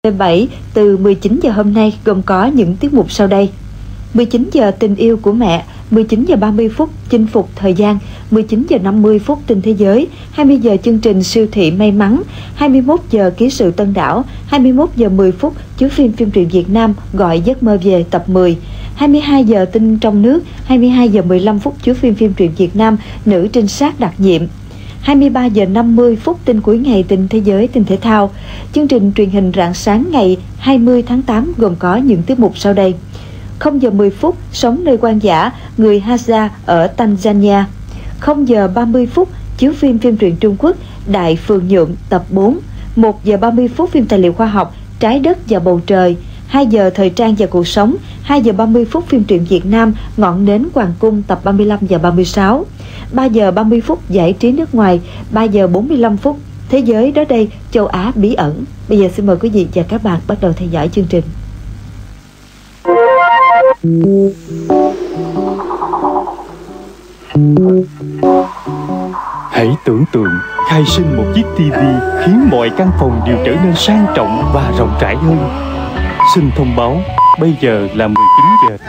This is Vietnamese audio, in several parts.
7 từ 19 giờ hôm nay gồm có những tiết mục sau đây: 19 giờ tình yêu của mẹ, 19 giờ 30 phút chinh phục thời gian, 19 giờ 50 phút tin thế giới, 20 giờ chương trình siêu thị may mắn, 21 giờ ký sự Tân Đảo, 21 giờ 10 phút chiếu phim truyện Việt Nam Gọi giấc mơ về tập 10, 22 giờ tin trong nước, 22 giờ 15 phút chiếu phim truyện Việt Nam Nữ trinh sát đặc nhiệm, 23 giờ 50 phút tin cuối ngày tin thế giới tin thể thao. Chương trình truyền hình rạng sáng ngày 20 tháng 8 gồm có những tiết mục sau đây: 0 giờ 10 phút sống nơi hoang dã người Hadza ở Tanzania, 0 giờ 30 phút chiếu phim truyện Trung Quốc Đại Phường Nhuộm tập 4, 1 giờ 30 phút phim tài liệu khoa học Trái đất và bầu trời, 2 giờ thời trang và cuộc sống, 2 giờ 30 phút phim truyện Việt Nam Ngọn nến Hoàng cung tập 35 và 36, 3 giờ 30 phút giải trí nước ngoài, 3 giờ 45 phút Thế giới đó đây châu Á bí ẩn. Bây giờ xin mời quý vị và các bạn bắt đầu theo dõi chương trình. Hãy tưởng tượng khai sinh một chiếc TV khiến mọi căn phòng đều trở nên sang trọng và rộng rãi hơn. Xin thông báo, bây giờ là 19 giờ.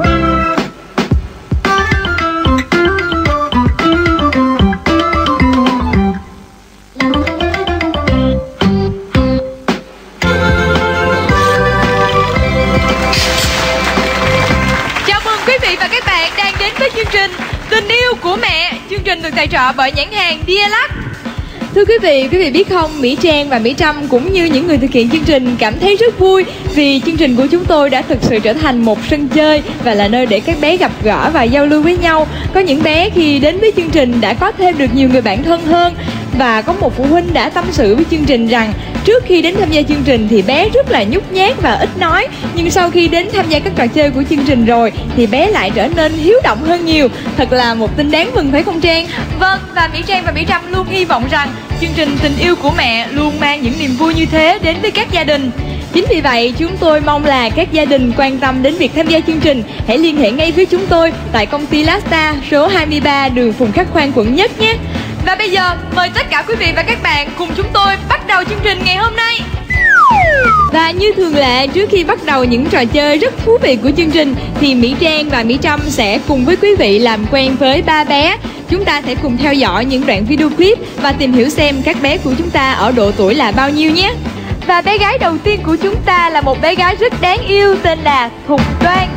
Chào mừng quý vị và các bạn đang đến với chương trình Tình yêu của mẹ. Chương trình được tài trợ bởi nhãn hàng Dialac. Thưa quý vị biết không, Mỹ Trang và Mỹ Trâm cũng như những người thực hiện chương trình cảm thấy rất vui vì chương trình của chúng tôi đã thực sự trở thành một sân chơi và là nơi để các bé gặp gỡ và giao lưu với nhau. Có những bé khi đến với chương trình đã có thêm được nhiều người bạn thân hơn, và có một phụ huynh đã tâm sự với chương trình rằng trước khi đến tham gia chương trình thì bé rất là nhút nhát và ít nói, nhưng sau khi đến tham gia các trò chơi của chương trình rồi thì bé lại trở nên hiếu động hơn nhiều. Thật là một tin đáng mừng phải không Trang? Vâng, và Mỹ Trang và Mỹ Trâm luôn hy vọng rằng chương trình Tình yêu của mẹ luôn mang những niềm vui như thế đến với các gia đình. Chính vì vậy chúng tôi mong là các gia đình quan tâm đến việc tham gia chương trình hãy liên hệ ngay với chúng tôi tại công ty Lasta số 23 đường Phùng Khắc Khoan quận Nhất nhé. Và bây giờ mời tất cả quý vị và các bạn cùng chúng tôi bắt đầu chương trình ngày hôm nay. Và như thường lệ, trước khi bắt đầu những trò chơi rất thú vị của chương trình thì Mỹ Trang và Mỹ Trâm sẽ cùng với quý vị làm quen với ba bé. Chúng ta sẽ cùng theo dõi những đoạn video clip và tìm hiểu xem các bé của chúng ta ở độ tuổi là bao nhiêu nhé. Và bé gái đầu tiên của chúng ta là một bé gái rất đáng yêu tên là Thục Đoan.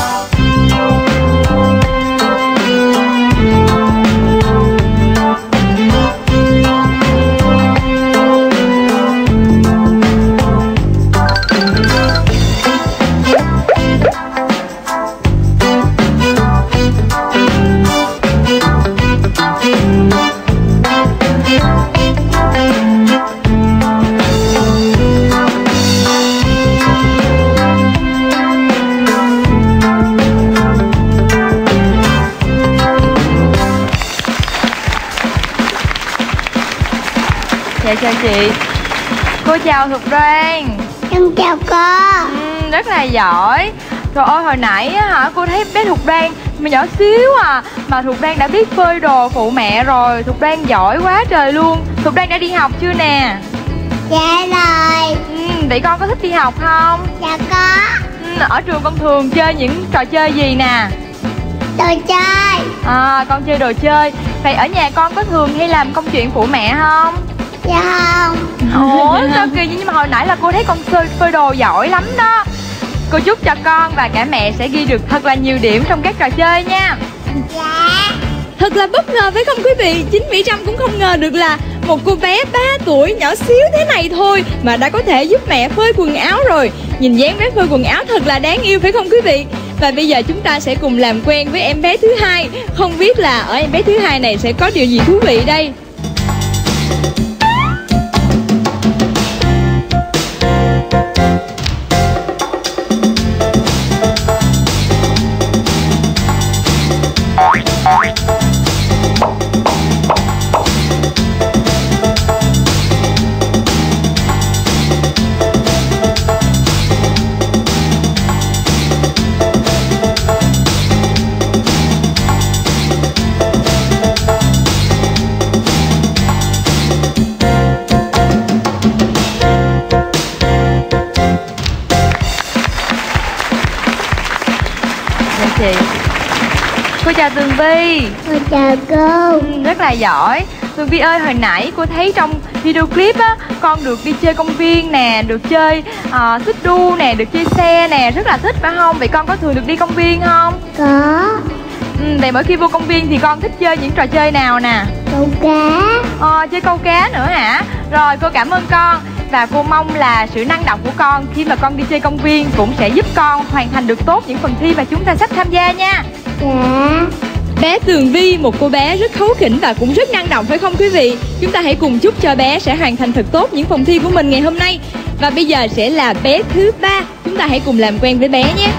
Dạ chào chị. Cô chào Thục Đoan. Em chào cô. Rất là giỏi. Trời ơi, hồi nãy á hả, cô thấy bé Thục Đoan mà nhỏ xíu à mà Thục Đoan đã biết phơi đồ phụ mẹ rồi. Thục Đoan giỏi quá trời luôn. Thục Đoan đã đi học chưa nè? Dạ rồi. Vậy con có thích đi học không? Dạ có. Ở trường con thường chơi những trò chơi gì nè? Đồ chơi. Con chơi đồ chơi. Vậy ở nhà con có thường hay làm công chuyện phụ mẹ không? Dạ không. Ủa sao kỳ, nhưng mà hồi nãy là cô thấy con phơi đồ giỏi lắm đó. Cô chúc cho con và cả mẹ sẽ ghi được thật là nhiều điểm trong các trò chơi nha. Dạ. Thật là bất ngờ phải không quý vị? Chính Mỹ Trâm cũng không ngờ được là một cô bé 3 tuổi nhỏ xíu thế này thôi mà đã có thể giúp mẹ phơi quần áo rồi. Nhìn dáng bé phơi quần áo thật là đáng yêu phải không quý vị? Và bây giờ chúng ta sẽ cùng làm quen với em bé thứ hai. Không biết là ở em bé thứ hai này sẽ có điều gì thú vị đây? chị. Cô chào Tường Vi. Con chào cô. Rất là giỏi. Tường Vi ơi, hồi nãy cô thấy trong video clip á, con được đi chơi công viên nè, được chơi xích đu nè, được chơi xe nè, rất là thích phải không? Vậy con có thường được đi công viên không? Có. Vậy mỗi khi vô công viên thì con thích chơi những trò chơi nào nè? Câu cá. Chơi câu cá nữa hả? Rồi, cô cảm ơn con. Và cô mong là sự năng động của con khi mà con đi chơi công viên cũng sẽ giúp con hoàn thành được tốt những phần thi mà chúng ta sắp tham gia nha. Dạ. Bé Tường Vi, một cô bé rất kháu khỉnh và cũng rất năng động phải không quý vị? Chúng ta hãy cùng chúc cho bé sẽ hoàn thành thật tốt những phần thi của mình ngày hôm nay. Và bây giờ sẽ là bé thứ 3. Chúng ta hãy cùng làm quen với bé nhé.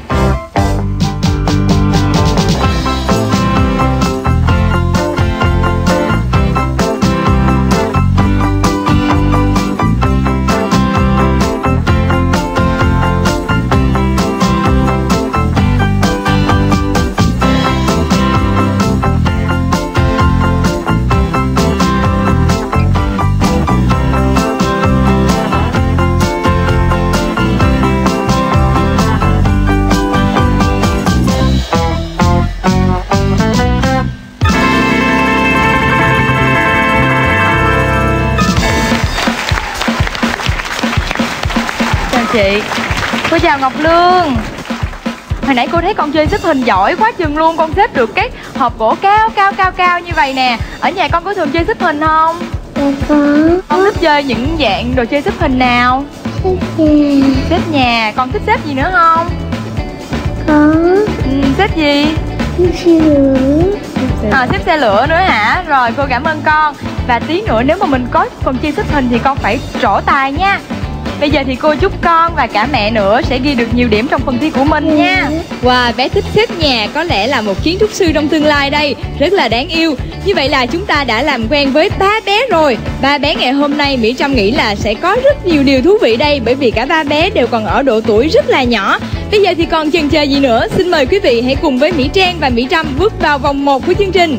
Chị. Cô chào Ngọc Lương. Hồi nãy cô thấy con chơi xếp hình giỏi quá chừng luôn. Con xếp được cái hộp gỗ cao như vậy nè. Ở nhà con có thường chơi xếp hình không? Dạ có. Con thích chơi những dạng đồ chơi xếp hình nào? Xếp nhà. Xếp nhà. Con thích xếp gì nữa không? Có. Xếp gì? Xếp xe lửa. Xếp xe lửa nữa hả? Rồi cô cảm ơn con. Và tí nữa nếu mà mình có phần chơi xếp hình thì con phải trổ tài nha. Bây giờ thì cô chúc con và cả mẹ nữa sẽ ghi được nhiều điểm trong phần thi của mình nha. Wow, bé thích xếp nhà, có lẽ là một kiến trúc sư trong tương lai đây. Rất là đáng yêu. Như vậy là chúng ta đã làm quen với 3 bé rồi. 3 bé ngày hôm nay Mỹ Trâm nghĩ là sẽ có rất nhiều điều thú vị đây. Bởi vì cả 3 bé đều còn ở độ tuổi rất là nhỏ. Bây giờ thì còn chần chờ gì nữa. Xin mời quý vị hãy cùng với Mỹ Trang và Mỹ Trâm bước vào vòng 1 của chương trình.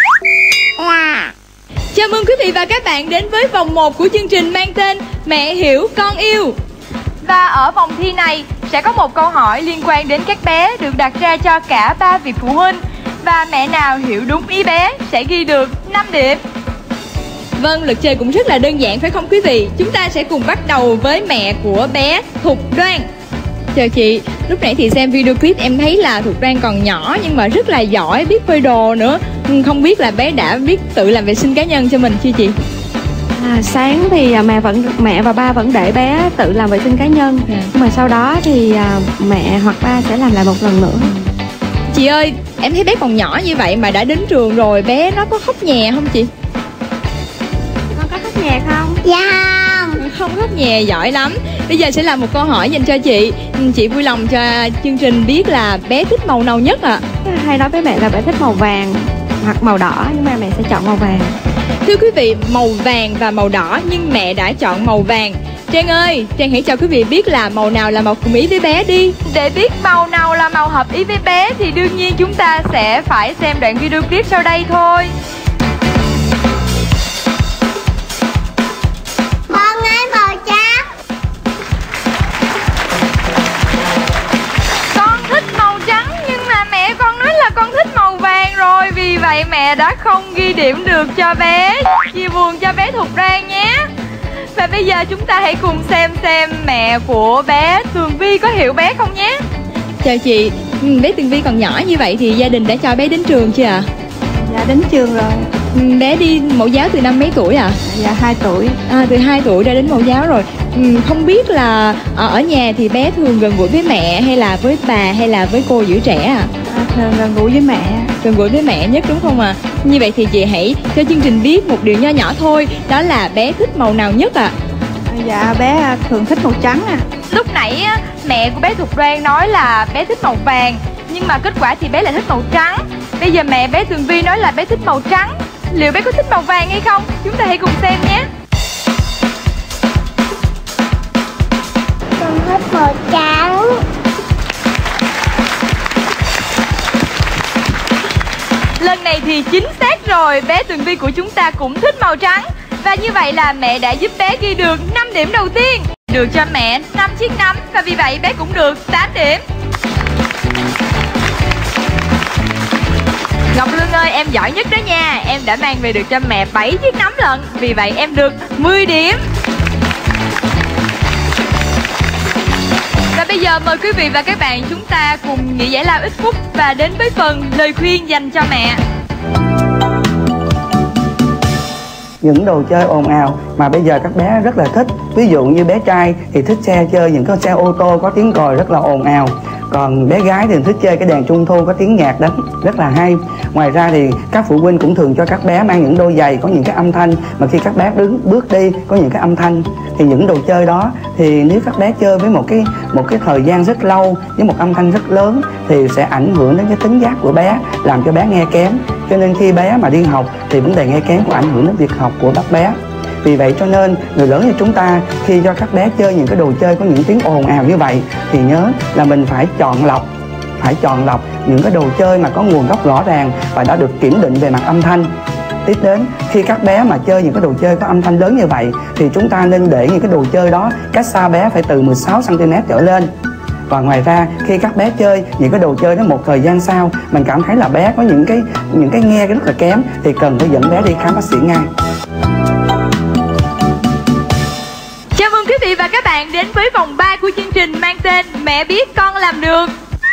Chào mừng quý vị và các bạn đến với vòng 1 của chương trình mang tên Mẹ hiểu con yêu. Và ở vòng thi này sẽ có một câu hỏi liên quan đến các bé được đặt ra cho cả 3 vị phụ huynh. Và mẹ nào hiểu đúng ý bé sẽ ghi được 5 điểm. Vâng, luật chơi cũng rất là đơn giản phải không quý vị? Chúng ta sẽ cùng bắt đầu với mẹ của bé Thục Đoan. Chào chị, lúc nãy thì xem video clip em thấy là Thục Đoan còn nhỏ nhưng mà rất là giỏi, biết phơi đồ nữa. Không biết là bé đã biết tự làm vệ sinh cá nhân cho mình chưa chị? Sáng thì mẹ và ba vẫn để bé tự làm vệ sinh cá nhân. Nhưng mà sau đó thì mẹ hoặc ba sẽ làm lại một lần nữa. Chị ơi, em thấy bé còn nhỏ như vậy mà đã đến trường rồi, bé nó có khóc nhè không chị? Con có khóc nhè không? Dạ không. Không khóc nhè, giỏi lắm. Bây giờ sẽ là một câu hỏi dành cho chị. Chị vui lòng cho chương trình biết là bé thích màu nào nhất ạ? Hay nói với mẹ là bé thích màu vàng hoặc màu đỏ, nhưng mà mẹ sẽ chọn màu vàng. Thưa quý vị, màu vàng và màu đỏ nhưng mẹ đã chọn màu vàng. Trang ơi, Trang hãy cho quý vị biết là màu nào là màu cùng ý với bé đi. Để biết màu nào là màu hợp ý với bé thì đương nhiên chúng ta sẽ phải xem đoạn video clip sau đây thôi. Con ơi màu trắng. Con thích màu trắng nhưng mà mẹ con nói là con thích màu vàng rồi. Vì vậy mẹ đã không ghi điểm được cho bé. Chia buồn cho bé Thục Đoan nhé. Và bây giờ chúng ta hãy cùng xem mẹ của bé Tường Vi có hiểu bé không nhé. Chào chị, bé Tường Vi còn nhỏ như vậy thì gia đình đã cho bé đến trường chưa ạ? Dạ đến trường rồi. Bé đi mẫu giáo từ năm mấy tuổi ạ? Dạ 2 tuổi. Từ 2 tuổi đã đến mẫu giáo rồi. Không biết là ở nhà thì bé thường gần gũi với mẹ hay là với bà hay là với cô giữ trẻ ạ? Thường gần gũi với mẹ. Gần gũi với mẹ nhất đúng không ạ? Như vậy thì chị hãy cho chương trình biết một điều nho nhỏ thôi. Đó là bé thích màu nào nhất ạ? Dạ bé thường thích màu trắng à. Lúc nãy mẹ của bé Thục Đoan nói là bé thích màu vàng, nhưng mà kết quả thì bé lại thích màu trắng. Bây giờ mẹ bé Tường Vi nói là bé thích màu trắng. Liệu bé có thích màu vàng hay không? Chúng ta hãy cùng xem nhé. Con thích màu trắng. Lần này thì chính xác rồi, bé Tường Vi của chúng ta cũng thích màu trắng. Và như vậy là mẹ đã giúp bé ghi được 5 điểm đầu tiên. Được cho mẹ 5 chiếc nắm và vì vậy bé cũng được 8 điểm. Ngọc Lương ơi, em giỏi nhất đó nha. Em đã mang về được cho mẹ 7 chiếc nấm lận. Vì vậy em được 10 điểm. Và bây giờ mời quý vị và các bạn chúng ta cùng nghỉ giải lao ít phút và đến với phần lời khuyên dành cho mẹ. Những đồ chơi ồn ào mà bây giờ các bé rất là thích. Ví dụ như bé trai thì thích chơi những cái xe ô tô có tiếng còi rất là ồn ào. Còn bé gái thì thích chơi cái đèn trung thu có tiếng nhạc đánh rất là hay. Ngoài ra thì các phụ huynh cũng thường cho các bé mang những đôi giày có những cái âm thanh, mà khi các bé bước đi có những cái âm thanh. Thì những đồ chơi đó thì nếu các bé chơi với một cái thời gian rất lâu với một âm thanh rất lớn thì sẽ ảnh hưởng đến cái tính giác của bé, làm cho bé nghe kém. Cho nên khi bé mà đi học thì vấn đề nghe kém cũng ảnh hưởng đến việc học của các bé. Vì vậy cho nên người lớn như chúng ta khi cho các bé chơi những cái đồ chơi có những tiếng ồn ào như vậy thì nhớ là mình phải chọn lọc những cái đồ chơi mà có nguồn gốc rõ ràng và đã được kiểm định về mặt âm thanh. Tiếp đến khi các bé mà chơi những cái đồ chơi có âm thanh lớn như vậy thì chúng ta nên để những cái đồ chơi đó cách xa bé phải từ 16 cm trở lên. Và ngoài ra khi các bé chơi những cái đồ chơi đó một thời gian sau mình cảm thấy là bé có những cái nghe rất là kém thì cần phải dẫn bé đi khám bác sĩ ngay. Chào mừng quý vị và các bạn đến với vòng 3 của chương trình mang tên Mẹ biết con làm được.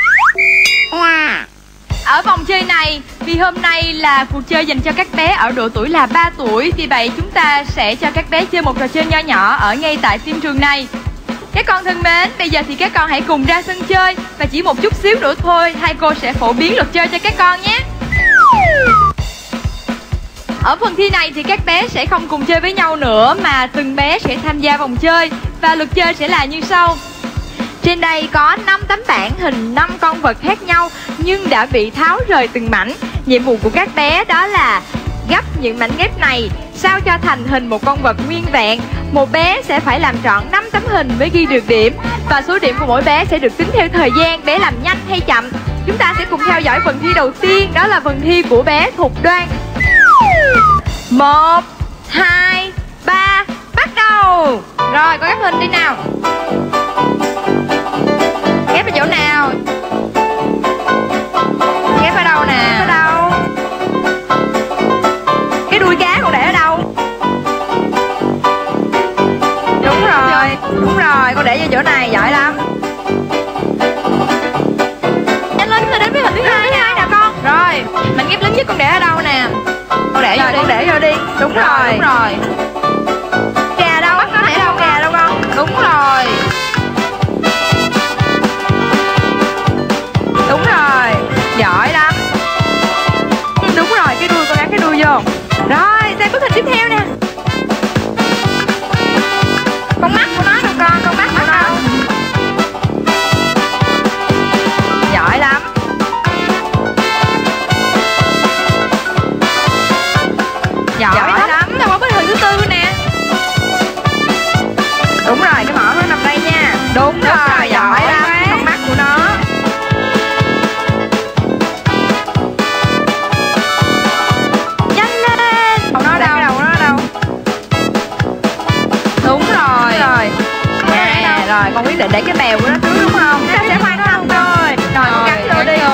Ở vòng chơi này, vì hôm nay là cuộc chơi dành cho các bé ở độ tuổi là 3 tuổi, vì vậy chúng ta sẽ cho các bé chơi một trò chơi nho nhỏ ở ngay tại phim trường này. Các con thân mến, bây giờ thì các con hãy cùng ra sân chơi và chỉ một chút xíu nữa thôi, hai cô sẽ phổ biến luật chơi cho các con nhé. Ở phần thi này thì các bé sẽ không cùng chơi với nhau nữa mà từng bé sẽ tham gia vòng chơi và luật chơi sẽ là như sau. Trên đây có 5 tấm bảng hình 5 con vật khác nhau nhưng đã bị tháo rời từng mảnh. Nhiệm vụ của các bé đó là gấp những mảnh ghép này sao cho thành hình một con vật nguyên vẹn. Một bé sẽ phải làm trọn 5 tấm hình mới ghi được điểm và số điểm của mỗi bé sẽ được tính theo thời gian bé làm nhanh hay chậm. Chúng ta sẽ cùng theo dõi phần thi đầu tiên, đó là phần thi của bé Thục Đoan. 1, 2, 3, bắt đầu. Rồi, con ghép hình đi nào. Ghép ở chỗ nào? Ghép ở đâu nè? Ghép ở đâu? Cái đuôi cá con để ở đâu? Đúng rồi, con để vào chỗ này, giỏi lắm. Nhanh lên, đến với hình thứ hai nè con. Rồi, mình ghép lớn nhất con để ở đâu nè? Con để vô đi. Con để vô đi. Đúng rồi. Kè đâu? Bắt nó để đâu? Kè đâu con? Đúng rồi. Giỏi lắm. Đúng rồi, cái đuôi con gắn cái đuôi vô. Rồi, xem bức hình tiếp theo nè. Con mắt của nó đâu con? Con mắt của nó. Giỏi lắm. Giỏi lắm. Đâu có bức hình thứ tư nè. Đúng rồi, cái mỏ nó nằm đây nha. Đúng rồi, giỏi lắm. Con mắt của nó. Rồi, con quyết định để cái bèo của nó trước đúng không? Chúng ta sẽ khoan nó không thôi. Rồi, con gắn vô đi.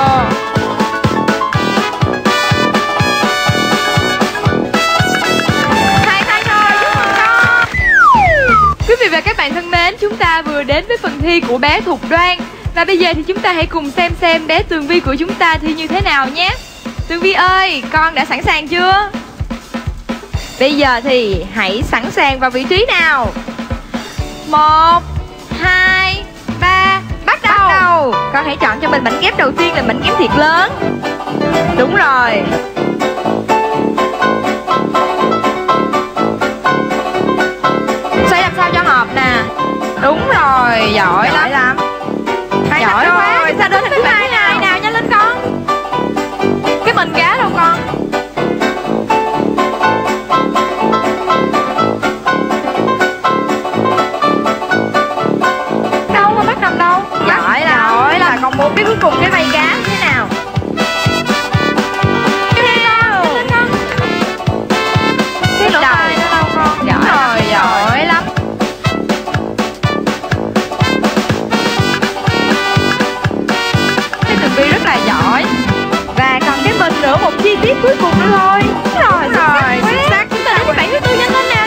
Hai thôi, chúc mừng con. Quý vị và các bạn thân mến, chúng ta vừa đến với phần thi của bé Thục Đoan. Và bây giờ thì chúng ta hãy cùng xem bé Tường Vi của chúng ta thi như thế nào nhé. Tường Vi ơi, con đã sẵn sàng chưa? Bây giờ thì hãy sẵn sàng vào vị trí nào. 1, 2, 3, bắt đầu. Con hãy chọn cho mình mảnh ghép đầu tiên là mảnh ghép thiệt lớn. Đúng rồi. Xoay làm sao cho hợp nè. Đúng rồi, giỏi lắm. Giỏi quá. Sao đến hình thứ hai nào, nhanh lên con. Cái mình cá đâu con? Con muốn biết cuối cùng cái vây cá thế nào. Cái lỗ tai nó đâu con? Giỏi lắm. Cái Tường Vi rất là giỏi. Và còn cái mình nữa, một chiếc chi tiết cuối cùng nữa thôi. Rồi, xuất sắc. Chúng ta đến với bạn thứ tư, nhanh lên nè.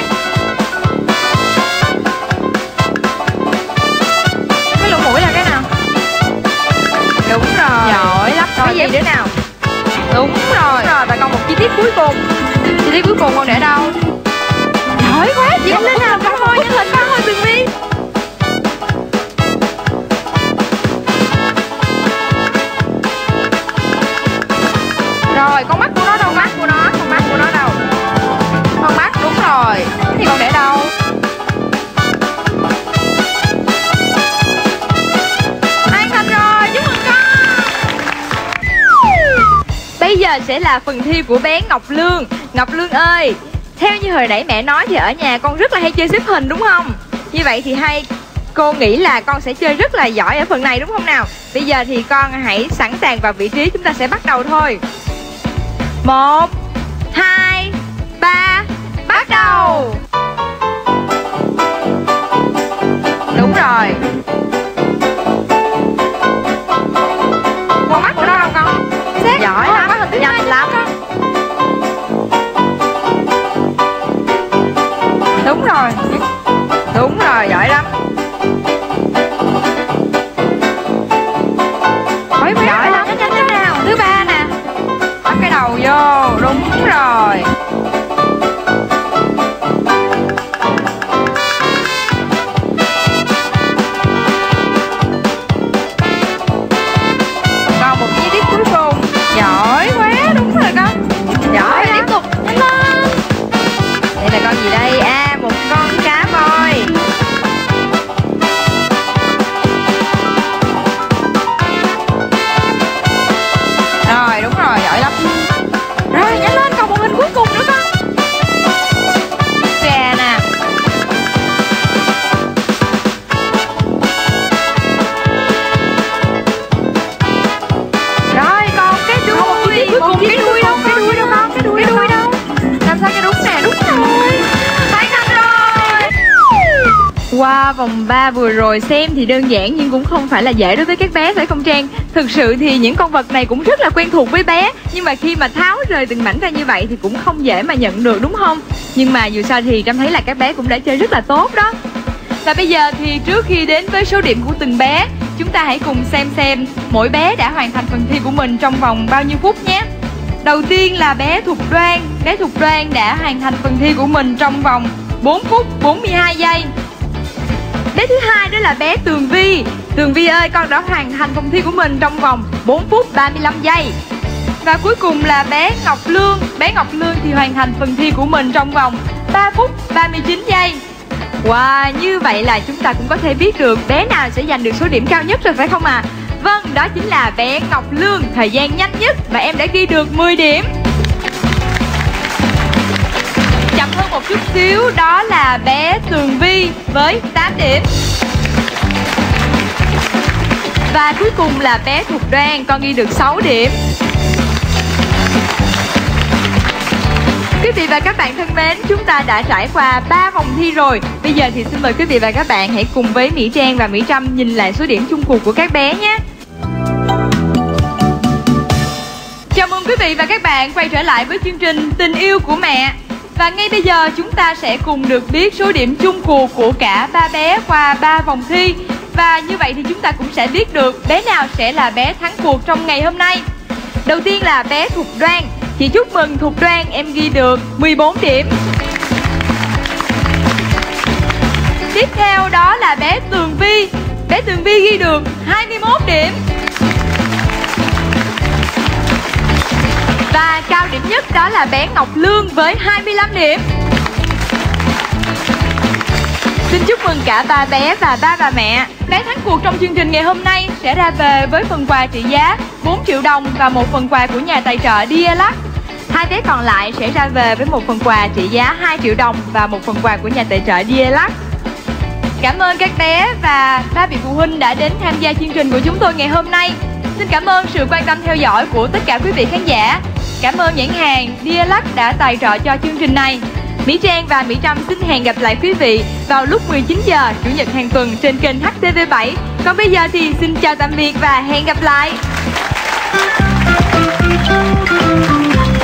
Cái lỗ mũi là cái nào? Đúng rồi. Giỏi lắm. Cái gì nữa nào? Đúng rồi. Và còn một chi tiết cuối cùng. Chi tiết cuối cùng con để đâu? Giỏi quá. Nhanh lên nào con ơi, nhanh lên con ơi Tường Vi. Rồi, con mắt của nó đâu? Con mắt của nó đâu? Con mắt, đúng rồi. Thế thì con để đâu? Hoàn thành rồi, chúc mừng con. Bây giờ sẽ là phần thi của bé Ngọc Lương. Ngọc Lương ơi, theo như hồi nãy mẹ nói thì ở nhà con rất là hay chơi xếp hình đúng không? Như vậy thì cô nghĩ là con sẽ chơi rất là giỏi ở phần này đúng không nào? Bây giờ thì con hãy sẵn sàng vào vị trí, chúng ta sẽ bắt đầu thôi. 1, 2, 3, bắt đầu. Đúng rồi. Con mắt của nó đâu con? Xét. Giỏi lắm, nhanh lắm. Đúng rồi. Đúng rồi, giỏi lắm. Giỏi lắm, nhanh nào. Thứ ba nè. Bắt cái đầu vô, đúng rồi. Còn một chi tiết cuối cùng. Giỏi quá, đúng rồi con. Giỏi, tiếp tục, nhanh lên. Đây là con gì đây? À, một con cá voi. Rồi, đúng rồi, giỏi lắm. Rồi, nhanh lên, còn một hình cuối cùng nữa con. Gà nè. Rồi, còn cái đuôi. Một cái đuôi đâu? Cái đuôi đâu con? Cái đuôi đâu? Làm sao cái đúng nè, đúng rồi. Hoàn thành rồi. Qua vòng 3 vừa rồi xem thì đơn giản nhưng cũng không phải là dễ đối với các bé, phải không Trang? Thực sự thì những con vật này cũng rất là quen thuộc với bé, nhưng mà khi mà tháo rời từng mảnh ra như vậy thì cũng không dễ mà nhận được đúng không? Nhưng mà dù sao thì Trâm thấy là các bé cũng đã chơi rất là tốt đó. Và bây giờ thì trước khi đến với số điểm của từng bé, chúng ta hãy cùng xem mỗi bé đã hoàn thành phần thi của mình trong vòng bao nhiêu phút nhé. Đầu tiên là bé Thục Đoan. Bé Thục Đoan đã hoàn thành phần thi của mình trong vòng 4 phút 42 giây. Bé thứ hai đó là bé Tường Vi. Tường Vi ơi, con đã hoàn thành phần thi của mình trong vòng 4 phút 35 giây. Và cuối cùng là bé Ngọc Lương. Bé Ngọc Lương thì hoàn thành phần thi của mình trong vòng 3 phút 39 giây. Wow, như vậy là chúng ta cũng có thể biết được bé nào sẽ giành được số điểm cao nhất rồi phải không ạ? Vâng, đó chính là bé Ngọc Lương, thời gian nhanh nhất và em đã ghi được 10 điểm. Chậm hơn một chút xíu đó là bé Tường Vi với 8 điểm. Và cuối cùng là bé Thục Đoan, con ghi được 6 điểm. Quý vị và các bạn thân mến, chúng ta đã trải qua 3 vòng thi rồi. Bây giờ thì xin mời quý vị và các bạn hãy cùng với Mỹ Trang và Mỹ Trâm nhìn lại số điểm chung cuộc của các bé nhé. Chào mừng quý vị và các bạn quay trở lại với chương trình Tình yêu của mẹ. Và ngay bây giờ chúng ta sẽ cùng được biết số điểm chung cuộc của cả 3 bé qua 3 vòng thi. Và như vậy thì chúng ta cũng sẽ biết được bé nào sẽ là bé thắng cuộc trong ngày hôm nay. Đầu tiên là bé Thục Đoan. Chị chúc mừng Thục Đoan, em ghi được 14 điểm. Tiếp theo đó là bé Tường Vi. Bé Tường Vi ghi được 21 điểm. Và cao điểm nhất đó là bé Ngọc Lương với 25 điểm. Xin chúc mừng cả 3 bé và 3 bà mẹ. Bé thắng cuộc trong chương trình ngày hôm nay sẽ ra về với phần quà trị giá 4 triệu đồng và một phần quà của nhà tài trợ Dialac. 2 bé còn lại sẽ ra về với một phần quà trị giá 2 triệu đồng và một phần quà của nhà tài trợ Dialac. Cảm ơn các bé và 3 vị phụ huynh đã đến tham gia chương trình của chúng tôi ngày hôm nay. Xin cảm ơn sự quan tâm theo dõi của tất cả quý vị khán giả. Cảm ơn nhãn hàng Dialac đã tài trợ cho chương trình này. Mỹ Trang và Mỹ Trâm xin hẹn gặp lại quý vị vào lúc 19 giờ Chủ nhật hàng tuần trên kênh HTV7. Còn bây giờ thì xin chào tạm biệt và hẹn gặp lại.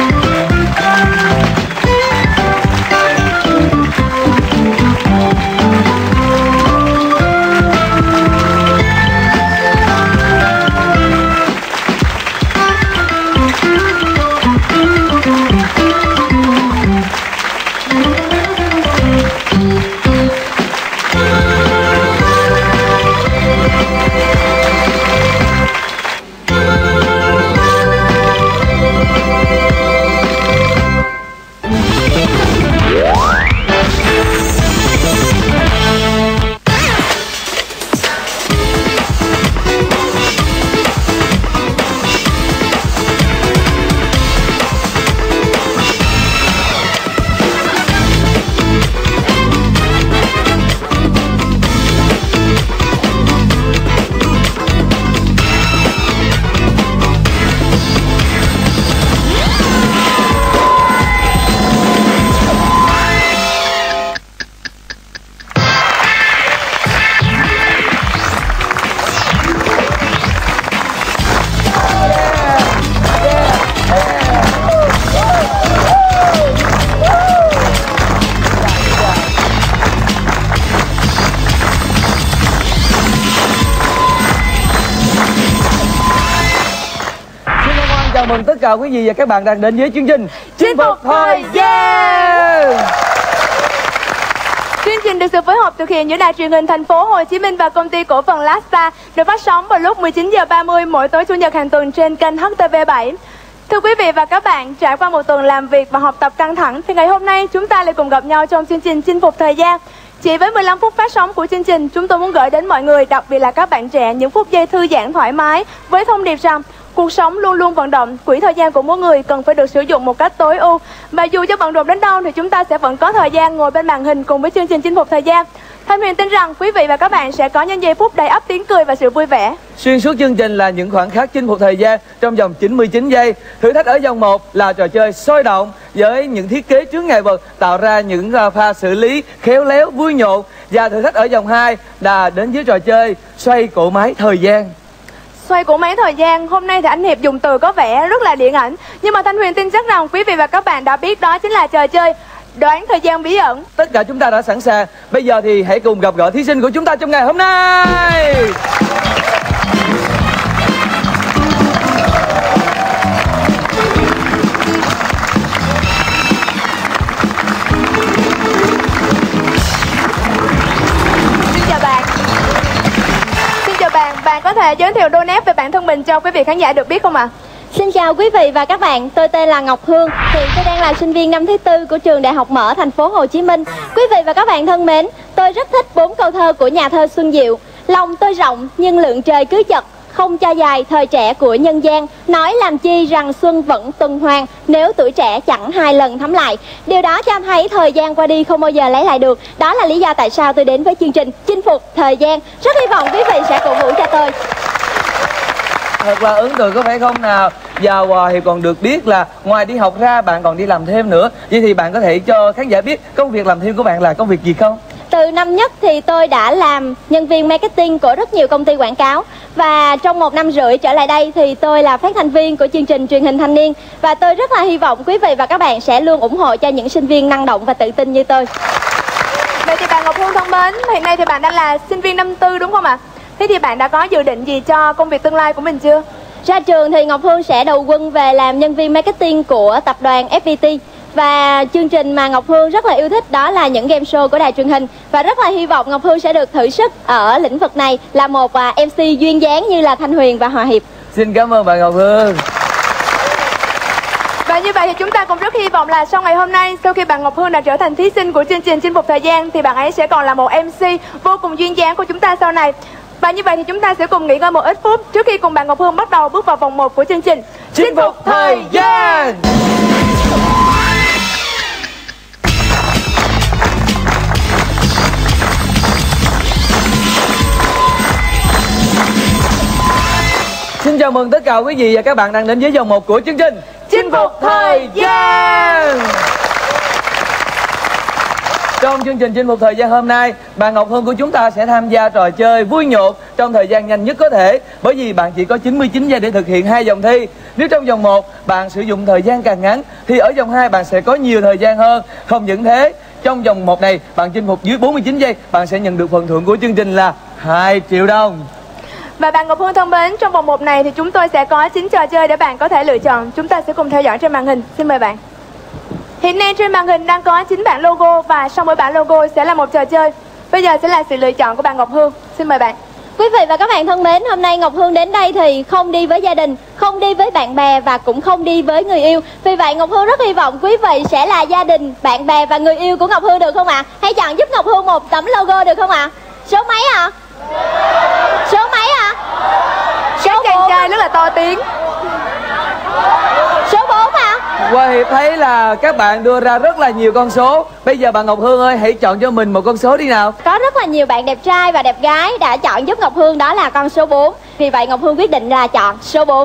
Chào mừng tất cả quý vị và các bạn đang đến với chương trình Chinh phục thời gian. Chương trình được sự phối hợp thực hiện giữa Đài Truyền hình Thành phố Hồ Chí Minh và Công ty Cổ phần Lasta, được phát sóng vào lúc 19h30 mỗi tối Chủ nhật hàng tuần trên kênh HTV7. Thưa quý vị và các bạn, trải qua một tuần làm việc và học tập căng thẳng thì ngày hôm nay chúng ta lại cùng gặp nhau trong chương trình Chinh phục thời gian. Chỉ với 15 phút phát sóng của chương trình, chúng tôi muốn gửi đến mọi người, đặc biệt là các bạn trẻ, những phút giây thư giãn thoải mái với thông điệp rằng cuộc sống luôn luôn vận động, quỹ thời gian của mỗi người cần phải được sử dụng một cách tối ưu. Và dù cho bận rộn đến đâu thì chúng ta sẽ vẫn có thời gian ngồi bên màn hình cùng với chương trình Chinh phục thời gian. Thanh Huyền tin rằng quý vị và các bạn sẽ có những giây phút đầy ắp tiếng cười và sự vui vẻ. Xuyên suốt chương trình là những khoảnh khắc chinh phục thời gian trong vòng 99 giây. Thử thách ở vòng 1 là trò chơi sôi động với những thiết kế chướng ngại vật tạo ra những pha xử lý khéo léo vui nhộn. Và thử thách ở vòng 2 là đến với trò chơi xoay cỗ máy thời gian. Xoay cỗ máy thời gian, hôm nay thì anh Hiệp dùng từ có vẻ rất là điện ảnh, nhưng mà Thanh Huyền tin chắc rằng quý vị và các bạn đã biết đó chính là trò chơi đoán thời gian bí ẩn. Tất cả chúng ta đã sẵn sàng. Bây giờ thì hãy cùng gặp gỡ thí sinh của chúng ta trong ngày hôm nay. Xin chào bạn. Xin chào bạn, bạn có thể giới thiệu đôi nét về bản thân mình cho quý vị khán giả được biết không ạ? Xin chào quý vị và các bạn, tôi tên là Ngọc Hương, hiện tôi đang là sinh viên năm thứ 4 của trường Đại học Mở Thành phố Hồ Chí Minh. Quý vị và các bạn thân mến, tôi rất thích 4 câu thơ của nhà thơ Xuân Diệu. Lòng tôi rộng nhưng lượng trời cứ chật, không cho dài thời trẻ của nhân gian. Nói làm chi rằng xuân vẫn tuần hoàn, nếu tuổi trẻ chẳng 2 lần thắm lại. Điều đó cho thấy thời gian qua đi không bao giờ lấy lại được. Đó là lý do tại sao tôi đến với chương trình Chinh phục thời gian. Rất hy vọng quý vị sẽ cổ vũ cho tôi. Thật là ấn tượng có phải không nào? Và Hiệp còn được biết là ngoài đi học ra bạn còn đi làm thêm nữa. Vậy thì bạn có thể cho khán giả biết công việc làm thêm của bạn là công việc gì không? Từ năm nhất thì tôi đã làm nhân viên marketing của rất nhiều công ty quảng cáo. Và trong 1 năm rưỡi trở lại đây thì tôi là phát thanh viên của chương trình truyền hình thanh niên. Và tôi rất là hy vọng quý vị và các bạn sẽ luôn ủng hộ cho những sinh viên năng động và tự tin như tôi. Vậy thì bạn Ngọc Hương thân mến, hiện nay thì bạn đang là sinh viên năm 4 đúng không ạ? Thế thì bạn đã có dự định gì cho công việc tương lai của mình chưa? Ra trường thì Ngọc Hương sẽ đầu quân về làm nhân viên marketing của tập đoàn FPT. Và chương trình mà Ngọc Hương rất là yêu thích đó là những game show của đài truyền hình. Và rất là hy vọng Ngọc Hương sẽ được thử sức ở lĩnh vực này, là một MC duyên dáng như là Thanh Huyền và Hòa Hiệp. Xin cảm ơn bạn Ngọc Hương. Và như vậy thì chúng ta cũng rất hy vọng là sau ngày hôm nay, sau khi bạn Ngọc Hương đã trở thành thí sinh của chương trình Chinh phục thời gian, thì bạn ấy sẽ còn là một MC vô cùng duyên dáng của chúng ta sau này. Và như vậy thì chúng ta sẽ cùng nghỉ ngơi một ít phút trước khi cùng bạn Ngọc Hương bắt đầu bước vào vòng 1 của chương trình Chinh phục thời gian. Xin chào mừng tất cả quý vị và các bạn đang đến với vòng 1 của chương trình Chinh phục thời gian. Trong chương trình chinh phục thời gian hôm nay, bạn Ngọc Hương của chúng ta sẽ tham gia trò chơi vui nhộn trong thời gian nhanh nhất có thể. Bởi vì bạn chỉ có 99 giây để thực hiện 2 vòng thi. Nếu trong vòng 1 bạn sử dụng thời gian càng ngắn thì ở vòng 2 bạn sẽ có nhiều thời gian hơn. Không những thế, trong vòng 1 này bạn chinh phục dưới 49 giây, bạn sẽ nhận được phần thưởng của chương trình là 2 triệu đồng. Và bạn Ngọc Hương thân mến, trong vòng 1 này thì chúng tôi sẽ có 9 trò chơi để bạn có thể lựa chọn. Chúng ta sẽ cùng theo dõi trên màn hình. Xin mời bạn. Hiện nay trên màn hình đang có 9 bản logo và sau mỗi bản logo sẽ là một trò chơi. Bây giờ sẽ là sự lựa chọn của bạn Ngọc Hương. Xin mời bạn. Quý vị và các bạn thân mến, hôm nay Ngọc Hương đến đây thì không đi với gia đình, không đi với bạn bè và cũng không đi với người yêu. Vì vậy Ngọc Hương rất hy vọng quý vị sẽ là gia đình, bạn bè và người yêu của Ngọc Hương được không ạ? Hãy chọn giúp Ngọc Hương một tấm logo được không ạ? Số mấy ạ? Số mấy ạ? Số chàng trai rất là to tiếng. Số 4 ạ? Qua Hiệp thấy là các bạn đưa ra rất là nhiều con số. Bây giờ bạn Ngọc Hương ơi, hãy chọn cho mình một con số đi nào. Có rất là nhiều bạn đẹp trai và đẹp gái đã chọn giúp Ngọc Hương, đó là con số 4. Vì vậy Ngọc Hương quyết định là chọn số 4.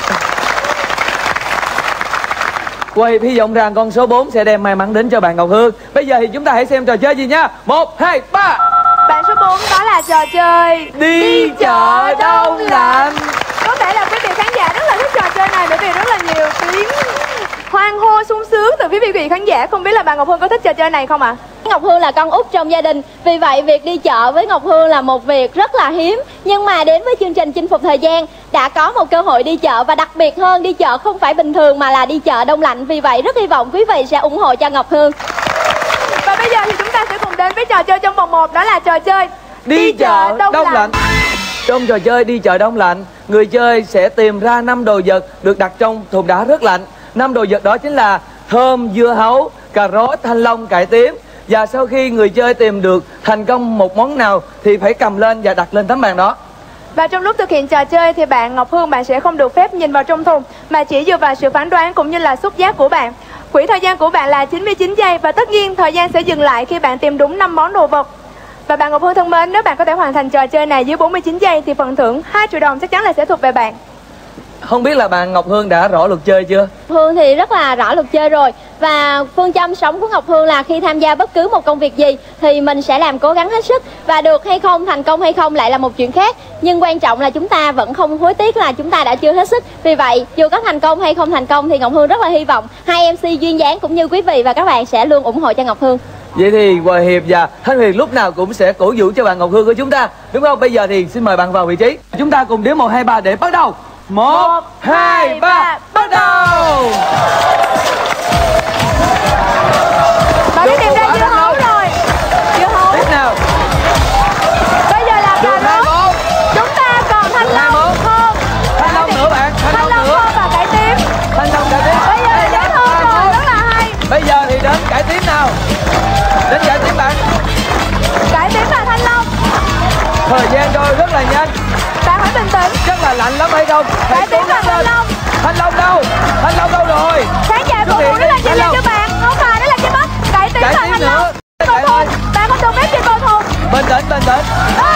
Qua Hiệp hy vọng rằng con số 4 sẽ đem may mắn đến cho bạn Ngọc Hương. Bây giờ thì chúng ta hãy xem trò chơi gì nha. 1, 2, 3. Bạn số 4 đó là trò chơi Đi chợ đông lạnh. Có thể là quý vị khán giả rất là thích trò chơi này bởi vì rất là nhiều tiếng hoan hô sung sướng từ phía quý vị khán giả. Không biết là bạn Ngọc Hương có thích trò chơi này không ạ? Ngọc Hương là con út trong gia đình, vì vậy việc đi chợ với Ngọc Hương là một việc rất là hiếm. Nhưng mà đến với chương trình chinh phục thời gian đã có một cơ hội đi chợ, và đặc biệt hơn đi chợ không phải bình thường mà là đi chợ đông lạnh. Vì vậy rất hy vọng quý vị sẽ ủng hộ cho Ngọc Hương. Và bây giờ thì chúng ta sẽ cùng đến với trò chơi trong vòng 1, đó là trò chơi Đi chợ đông lạnh. Trong trò chơi đi chợ đông lạnh, người chơi sẽ tìm ra 5 đồ vật được đặt trong thùng đá rất lạnh. 5 đồ vật đó chính là thơm, dưa hấu, cà rốt, thanh long, cải tím. Và sau khi người chơi tìm được thành công một món nào thì phải cầm lên và đặt lên tấm bàn đó. Và trong lúc thực hiện trò chơi thì bạn Ngọc Hương bạn sẽ không được phép nhìn vào trong thùng, mà chỉ dựa vào sự phán đoán cũng như là xúc giác của bạn. Quỹ thời gian của bạn là 99 giây và tất nhiên thời gian sẽ dừng lại khi bạn tìm đúng 5 món đồ vật. Và bạn Ngọc Hương thân mến, nếu bạn có thể hoàn thành trò chơi này dưới 49 giây thì phần thưởng 2 triệu đồng chắc chắn là sẽ thuộc về bạn. Không biết là bạn Ngọc Hương đã rõ luật chơi chưa? Hương thì rất là rõ luật chơi rồi. Và phương châm sống của Ngọc Hương là khi tham gia bất cứ một công việc gì thì mình sẽ làm cố gắng hết sức. Và được hay không, thành công hay không lại là một chuyện khác. Nhưng quan trọng là chúng ta vẫn không hối tiếc là chúng ta đã chưa hết sức. Vì vậy dù có thành công hay không thành công thì Ngọc Hương rất là hy vọng hai MC duyên dáng cũng như quý vị và các bạn sẽ luôn ủng hộ cho Ngọc Hương. Vậy thì Hòa Hiệp và Thanh Huyền lúc nào cũng sẽ cổ vũ cho bạn Ngọc Hương của chúng ta, đúng không? Bây giờ thì xin mời bạn vào vị trí. Chúng ta cùng đếm 1, 2, 3 để bắt đầu. 1, 2, 3, bắt đầu. Bạn đã tìm ra dưa hấu rồi. Dưa hấu. Tiếp nào. Bây giờ là cà rốt. Chúng ta còn thanh long thơm. Thanh long nữa bạn. Thanh long nữa. Thơm và cải tím. Thanh long cải tím. Bây giờ dễ thương rồi, rất là hay. Bây giờ thì đến cải tím nào. Đến cải tím bạn. Cải tím và thanh long. Thời gian trôi rất là nhanh. Bạn hãy bình tĩnh. Chắc là lạnh lắm hay không? Cải tím và thanh long. Thanh long đâu? Thanh long đâu rồi? Khán giả cổ vũ đó là gì lên cho bạn? Không phải, đó là cái mất. Cải tím và thanh long. Cầu thùng. Bạn có được phép trên cầu thùng. Bình tĩnh, bình tĩnh.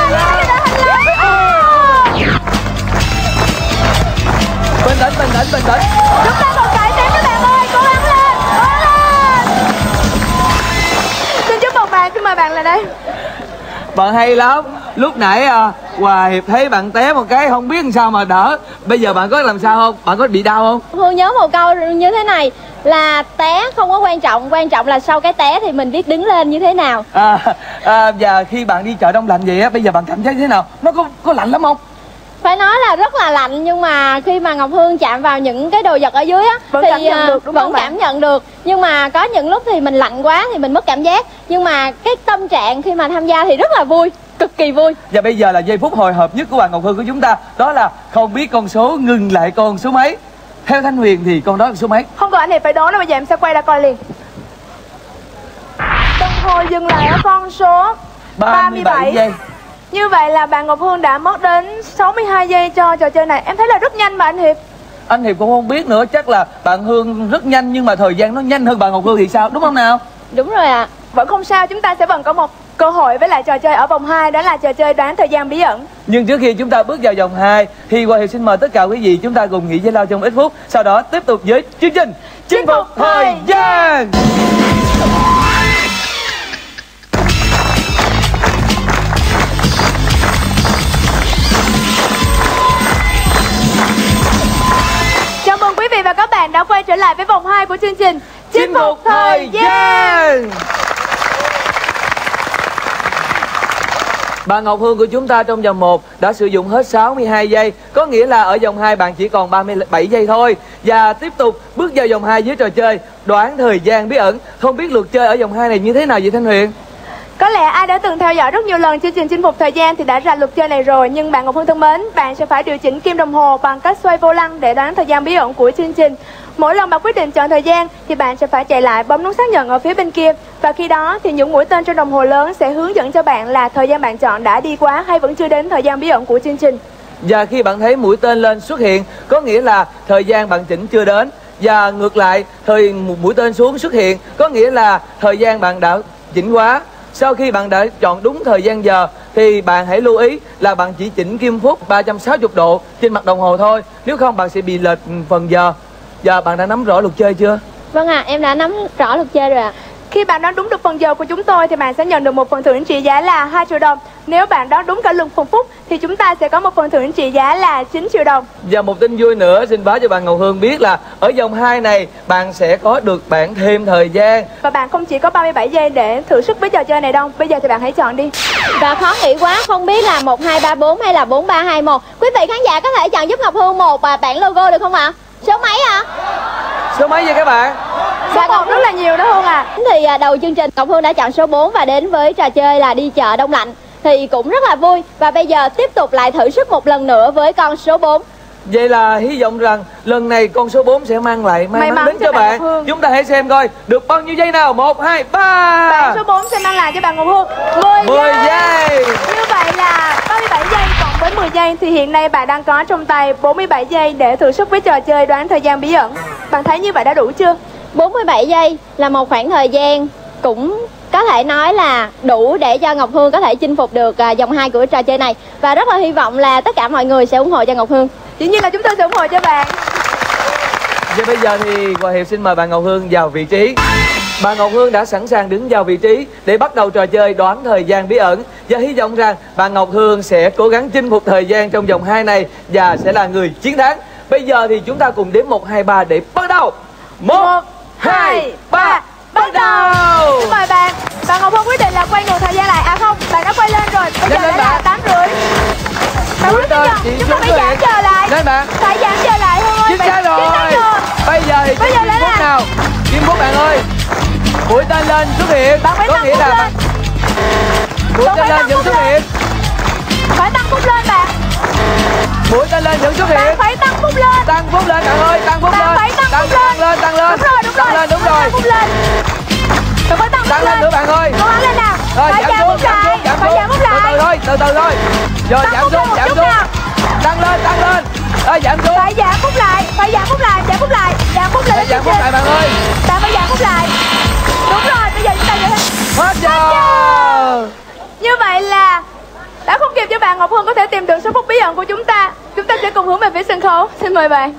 Bình tĩnh, bình tĩnh, bình tĩnh. Chúng ta còn cải tím các bạn ơi, cố gắng lên, cố lên. Xin chúc mừng bạn, xin mời bạn lại đây. Bạn hay lắm. Lúc nãy Hòa Hiệp thấy bạn té một cái không biết làm sao mà đỡ. Bây giờ bạn có làm sao không? Bạn có bị đau không? Hương nhớ một câu như thế này là té không có quan trọng, quan trọng là sau cái té thì mình biết đứng lên như thế nào. Và khi bạn đi chợ đông lạnh vậy á, bây giờ bạn cảm thấy thế nào? Nó có lạnh lắm không? Phải nói là rất là lạnh, nhưng mà khi mà Ngọc Hương chạm vào những cái đồ vật ở dưới á vẫn thì cảm nhận được, đúng vẫn không cảm nhận được. Nhưng mà có những lúc thì mình lạnh quá thì mình mất cảm giác. Nhưng mà cái tâm trạng khi mà tham gia thì rất là vui, cực kỳ vui. Và bây giờ là giây phút hồi hộp nhất của bạn Ngọc Hương của chúng ta. Đó là không biết con số ngừng lại con số mấy. Theo Thanh Huyền thì con đó là số mấy? Không cần anh Hiệp phải đoán đâu, bây giờ em sẽ quay ra coi liền. Đồng hồ dừng lại ở con số 37 giây. Như vậy là bạn Ngọc Hương đã mất đến 62 giây cho trò chơi này. Em thấy là rất nhanh mà anh Hiệp. Anh Hiệp cũng không biết nữa, chắc là bạn Hương rất nhanh nhưng mà thời gian nó nhanh hơn bạn Ngọc Hương thì sao, đúng không nào? Đúng rồi ạ. Vẫn không sao, chúng ta sẽ vẫn có một cơ hội với lại trò chơi ở vòng 2, đó là trò chơi đoán thời gian bí ẩn. Nhưng trước khi chúng ta bước vào vòng 2 thì Hòa Hiệp xin mời tất cả quý vị chúng ta cùng nghỉ giải lao trong ít phút. Sau đó tiếp tục với chương trình Chinh phục thời gian. 2 của chương trình Chinh phục thời gian. Bạn Ngọc Hương của chúng ta trong vòng 1 đã sử dụng hết 62 giây. Có nghĩa là ở vòng 2 bạn chỉ còn 37 giây thôi. Và tiếp tục bước vào vòng 2 với trò chơi đoán thời gian bí ẩn. Không biết luật chơi ở vòng 2 này như thế nào vậy Thanh Huyền? Có lẽ ai đã từng theo dõi rất nhiều lần chương trình Chinh phục thời gian thì đã rành luật chơi này rồi. Nhưng bạn Ngọc Hương thân mến, bạn sẽ phải điều chỉnh kim đồng hồ bằng cách xoay vô lăng để đoán thời gian bí ẩn của chương trình. Mỗi lần bạn quyết định chọn thời gian thì bạn sẽ phải chạy lại bấm nút xác nhận ở phía bên kia. Và khi đó thì những mũi tên trên đồng hồ lớn sẽ hướng dẫn cho bạn là thời gian bạn chọn đã đi qua hay vẫn chưa đến thời gian bí ẩn của chương trình. Và khi bạn thấy mũi tên lên xuất hiện, có nghĩa là thời gian bạn chỉnh chưa đến. Và ngược lại, mũi tên xuống xuất hiện, có nghĩa là thời gian bạn đã chỉnh quá. Sau khi bạn đã chọn đúng thời gian giờ thì bạn hãy lưu ý là bạn chỉ chỉnh kim phút 360 độ trên mặt đồng hồ thôi. Nếu không bạn sẽ bị lệch phần giờ. Giờ bạn đã nắm rõ luật chơi chưa? Vâng ạ, em đã nắm rõ luật chơi rồi ạ. Khi bạn đoán đúng được phần giờ của chúng tôi thì bạn sẽ nhận được một phần thưởng trị giá là 2 triệu đồng. Nếu bạn đoán đúng cả lượt phần phút thì chúng ta sẽ có một phần thưởng trị giá là 9 triệu đồng. Và một tin vui nữa xin báo cho bạn Ngọc Hương biết là ở vòng 2 này bạn sẽ có được bạn thêm thời gian. Và bạn không chỉ có 37 giây để thử sức với trò chơi này đâu. Bây giờ thì bạn hãy chọn đi. Và khó nghĩ quá, không biết là 1, 2, 3, 4 hay là 4, 3, 2, 1. Quý vị khán giả có thể chọn giúp Ngọc Hương một bản logo được không ạ? Số mấy ạ? Số mấy vậy các bạn? Số 1 rất là nhiều đó Hương à. Thì đầu chương trình Ngọc Hương đã chọn số 4 và đến với trò chơi là đi chợ đông lạnh. Thì cũng rất là vui. Và bây giờ tiếp tục lại thử sức một lần nữa với con số 4. Vậy là hy vọng rằng lần này con số 4 sẽ mang lại may mắn đến cho bạn. Chúng ta hãy xem coi được bao nhiêu giây nào. 1, 2, 3. Bạn số 4 sẽ mang lại cho bạn Ngọc Hương 10 giây. Như vậy là 37 giây cộng với 10 giây thì hiện nay bạn đang có trong tay 47 giây để thử sức với trò chơi đoán thời gian bí ẩn. Bạn thấy như vậy đã đủ chưa? 47 giây là một khoảng thời gian cũng có thể nói là đủ để cho Ngọc Hương có thể chinh phục được vòng 2 của trò chơi này. Và rất là hy vọng là tất cả mọi người sẽ ủng hộ cho Ngọc Hương. Dĩ nhiên là chúng tôi sẽ ủng hộ cho bạn. Và bây giờ thì Hòa Hiệp xin mời bạn Ngọc Hương vào vị trí. Bạn Ngọc Hương đã sẵn sàng đứng vào vị trí để bắt đầu trò chơi đoán thời gian bí ẩn. Và hy vọng rằng bạn Ngọc Hương sẽ cố gắng chinh phục thời gian trong vòng 2 này và sẽ là người chiến thắng. Bây giờ thì chúng ta cùng đếm 1, 2, 3 để bắt đầu. 1, 2, 3, bắt đầu. Xin mời bạn. Bạn Ngọc Hương quyết định là quay ngược thời gian lại. À không, bạn đã quay lên rồi. Bây giờ là 8:30. Bạn quyết định chúng ta phải giảm giờ lại. Lên bạn. Phải giảm giờ lại Hương ơi. Chính xác rồi. Bây giờ thì kim phút nào? Kim phút bạn ơi. Mũi tên lên xuất hiện. Có nghĩa là bạn mũi tên lên vẫn xuất hiện. Phải tăng phút lên bạn. Mũi tên lên vẫn xuất hiện. Bạn phải tăng phút lên. Tăng phút lên bạn ơi, tăng phút lên. Phải tăng phút lên. Tăng lên. Tăng lên đúng rồi. Tăng phút lên. Bạn phải tăng lên nữa bạn ơi. Cố gắng lên nào. Rồi giảm xuống. Từ từ thôi. Rồi giảm xuống. Tăng lên. Rồi giảm xuống. Phải giảm phút lại. Giảm phút lại bạn ơi. Bạn phải giảm phút lại. Đúng rồi, bây giờ chúng ta sẽ hết giờ. Như vậy là đã không kịp cho bạn Ngọc Hương có thể tìm được số phút bí ẩn của chúng ta. Chúng ta sẽ cùng hướng về phía sân khấu. Xin mời bạn.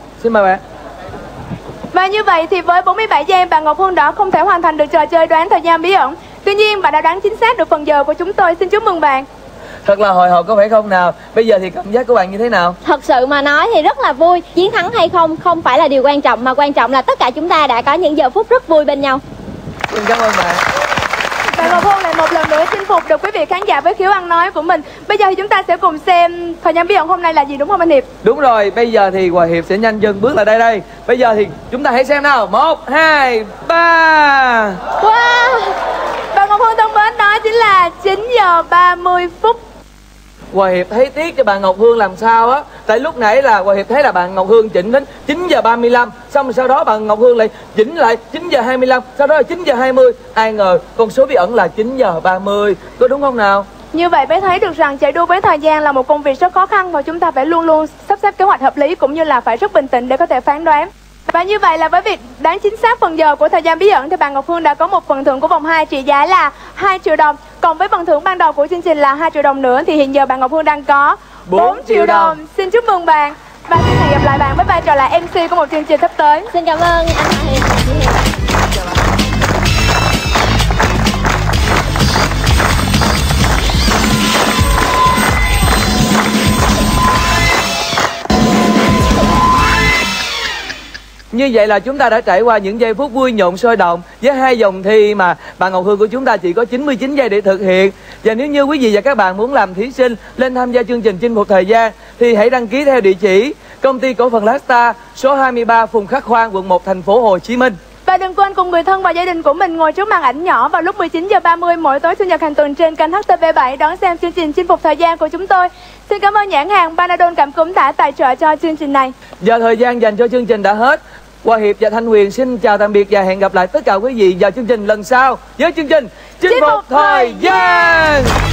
Và như vậy thì với 47 giây bạn Ngọc Hương đã không thể hoàn thành được trò chơi đoán thời gian bí ẩn. Tuy nhiên bạn đã đoán chính xác được phần giờ của chúng tôi. Xin chúc mừng bạn. Thật là hồi hộp có phải không nào? Bây giờ thì cảm giác của bạn như thế nào? Thật sự mà nói thì rất là vui. Chiến thắng hay không phải là điều quan trọng, mà quan trọng là tất cả chúng ta đã có những giờ phút rất vui bên nhau. Xin cảm ơn bạn. Bạn Ngọc Hương lại một lần nữa chinh phục được quý vị khán giả với khiếu ăn nói của mình. Bây giờ thì chúng ta sẽ cùng xem thời gian bí ẩn hôm nay là gì, đúng không anh Hiệp? Đúng rồi, bây giờ thì Hòa Hiệp sẽ nhanh chân bước lại đây. Bây giờ thì chúng ta hãy xem nào. 1, 2, 3. Wow. Bạn Ngọc Hương thân mến, đó chính là 9 giờ 30 phút. Hòa Hiệp thấy tiếc cho bạn Ngọc Hương làm sao á. Tại lúc nãy là Hòa Hiệp thấy là bạn Ngọc Hương chỉnh đến 9 giờ 35. Xong rồi sau đó bạn Ngọc Hương lại chỉnh lại 9 giờ 25. Sau đó là 9 giờ 20. Ai ngờ con số bí ẩn là 9 giờ 30. Có đúng không nào? Như vậy mới thấy được rằng chạy đua với thời gian là một công việc rất khó khăn. Và chúng ta phải luôn luôn sắp xếp kế hoạch hợp lý cũng như là phải rất bình tĩnh để có thể phán đoán. Và như vậy là với việc đoán chính xác phần giờ của thời gian bí ẩn thì bạn Ngọc Hương đã có một phần thưởng của vòng 2 trị giá là 2 triệu đồng. Cộng với phần thưởng ban đầu của chương trình là 2 triệu đồng nữa thì hiện giờ bạn Ngọc Hương đang có 4 triệu đồng. Xin chúc mừng bạn. Và xin hẹn gặp lại bạn với vai trò là MC của một chương trình sắp tới. Xin cảm ơn anh Hiệp. Như vậy là chúng ta đã trải qua những giây phút vui nhộn sôi động với 2 vòng thi mà bạn Ngọc Hương của chúng ta chỉ có 99 giây để thực hiện. Và nếu như quý vị và các bạn muốn làm thí sinh lên tham gia chương trình chinh phục thời gian thì hãy đăng ký theo địa chỉ Công ty Cổ phần Lasta, số 23 Phùng Khắc Khoan, quận 1, thành phố Hồ Chí Minh. Và đừng quên cùng người thân và gia đình của mình ngồi trước màn ảnh nhỏ vào lúc 19h30 mỗi tối Chủ nhật hàng tuần trên kênh HTV7 đón xem chương trình chinh phục thời gian của chúng tôi. Xin cảm ơn nhãn hàng Panadol cảm cúm đã tài trợ cho chương trình này. Giờ thời gian dành cho chương trình đã hết. Hòa Hiệp và Thanh Huyền xin chào tạm biệt và hẹn gặp lại tất cả quý vị vào chương trình lần sau với chương trình chinh phục thời gian.